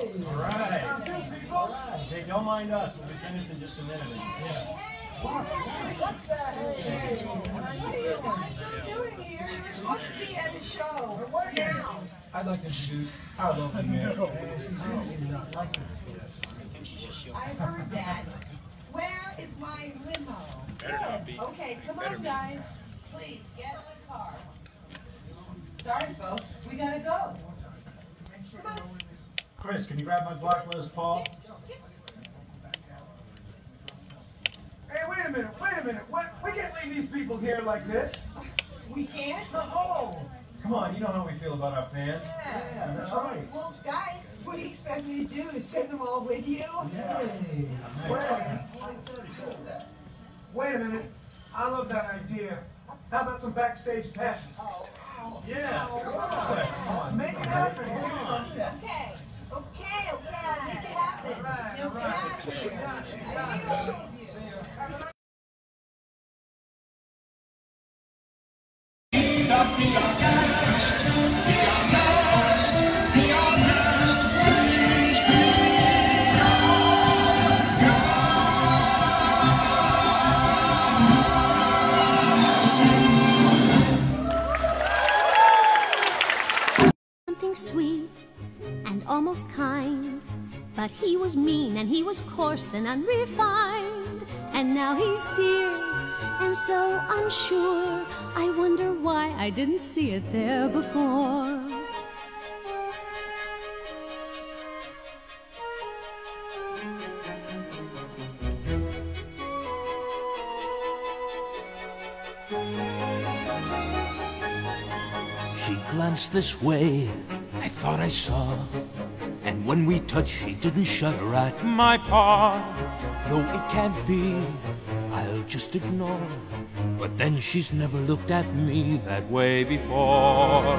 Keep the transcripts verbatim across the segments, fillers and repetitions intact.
All right. All right. Hey, don't mind us. We'll be finished in just a minute. Yeah. What's that? Hey, what are you guys doing here? You were supposed to be at the show. We're working now. I'd like to introduce our lovely mayor. I heard that. Where is my limo? Good. Okay, come on, guys. Please, get in the car. Sorry, folks. We gotta go. Come on. Chris, can you grab my black Les Paul? Hey, wait a minute, wait a minute. What? We can't leave these people here like this. We can't? Oh! Come on, you know how we feel about our fans. Yeah. Yeah, that's right. Well, guys, what do you expect me to do? Is send them all with you? Yay. Wait. Wait a minute. I love that idea. How about some backstage passes? Oh, ow. Yeah. Come on. Come on. Make it happen. Come on. Okay. Okay, okay, I'll make it happen. All right, Now all get right. out of here. Got it, I got it. feel so good. Something sweet and almost kind, but he was mean and he was coarse and unrefined, and now he's dear and so unsure. I wonder why I didn't see it there before. She glanced this way, I thought I saw, and when we touched she didn't shudder at my paw. No, it can't be, I'll just ignore, but then she's never looked at me that way before.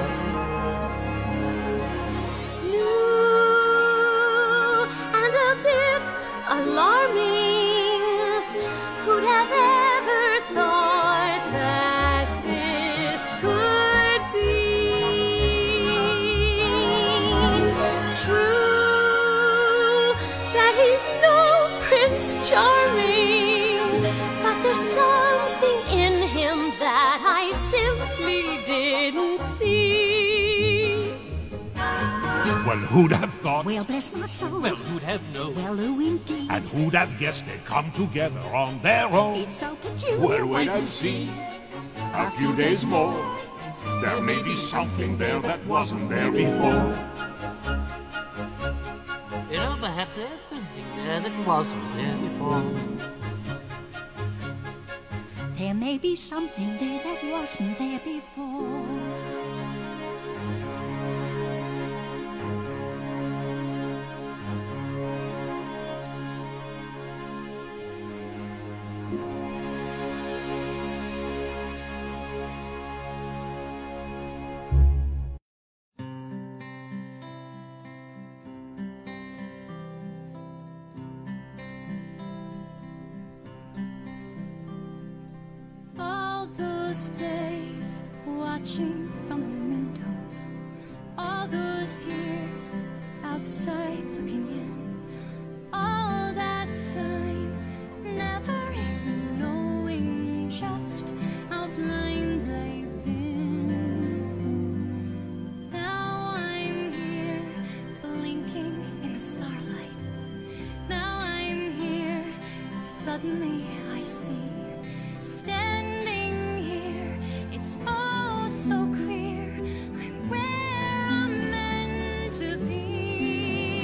New and a bit alarming, who'd have ever thought that this could be true, that he's no Prince Charming, but there's something in him that I simply didn't see. Well, who'd have thought? Well, bless my soul. Well, who'd have known? Well, oh, indeed. And who'd have guessed they'd come together on their own? It's so peculiar. Well, wait and see. A few days more. There may be something there that wasn't there before. You know, perhaps there's something there that wasn't there before. There may be something there that wasn't there before. All those days watching from the windows, all those years outside looking in, all that time never even knowing just how blind I've been. Now I'm here blinking in the starlight. Now I'm here, suddenly I see. Standing here, it's all so clear. I'm where I'm meant to be.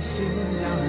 racing down